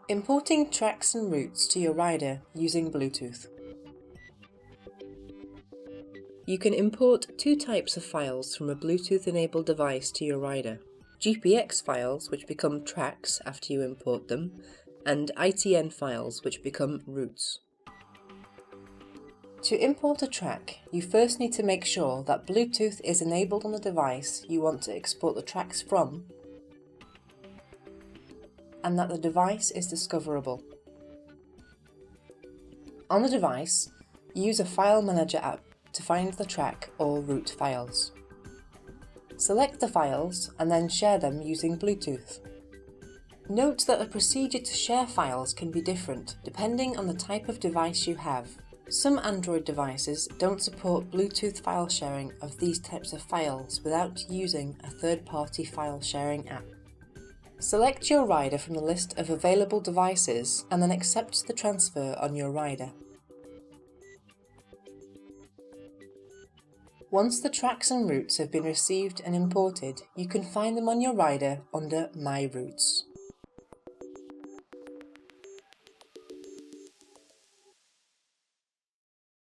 Importing tracks and routes to your rider using Bluetooth. You can import two types of files from a Bluetooth-enabled device to your rider. GPX files, which become tracks after you import them, and ITN files, which become routes. To import a track, you first need to make sure that Bluetooth is enabled on the device you want to export the tracks from, and that the device is discoverable. On the device, use a File Manager app to find the track or route files. Select the files and then share them using Bluetooth. Note that the procedure to share files can be different depending on the type of device you have. Some Android devices don't support Bluetooth file sharing of these types of files without using a third-party file sharing app. Select your rider from the list of available devices and then accept the transfer on your rider. Once the tracks and routes have been received and imported, you can find them on your rider under My Routes.